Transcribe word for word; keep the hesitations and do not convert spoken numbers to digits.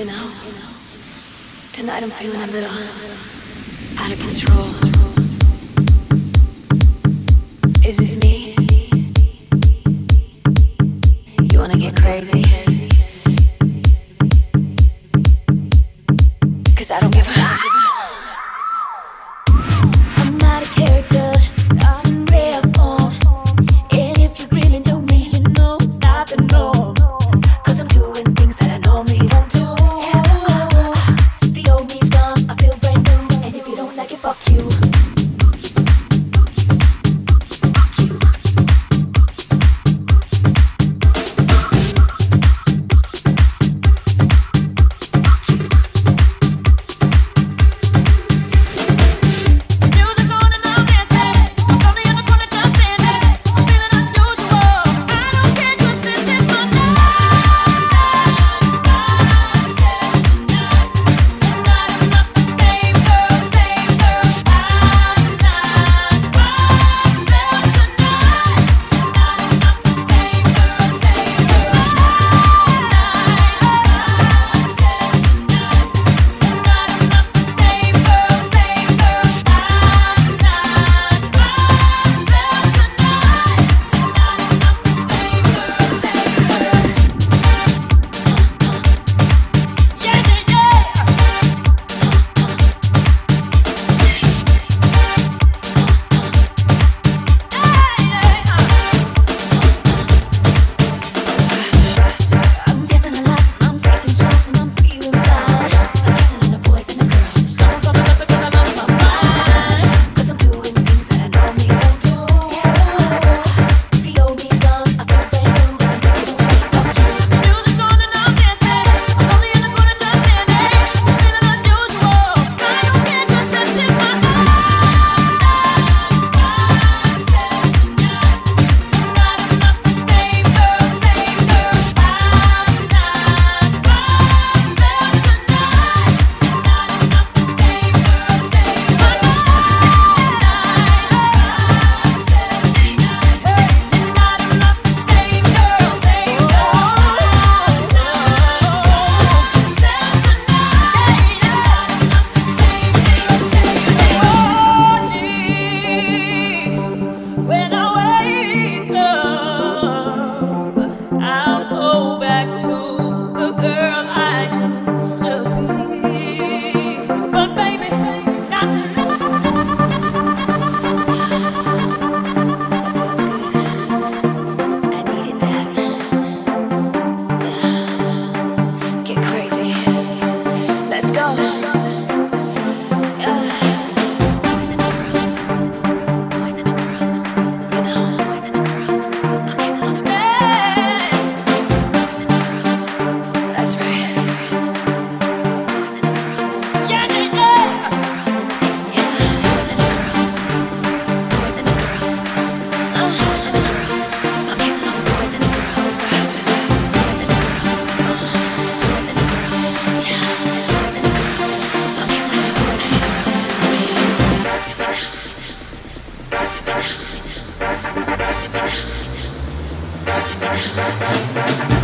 You know, tonight I'm feeling a little out of control. Is this me? You wanna get crazy? 'Cause I don't give a I'm out of character, I'm in rare form. And if you really know me, you know it's not the norm. 'Cause I'm doing things that I normally don't do. The old me's gone, I feel brand new. And if you don't like it, fuck you. To me now.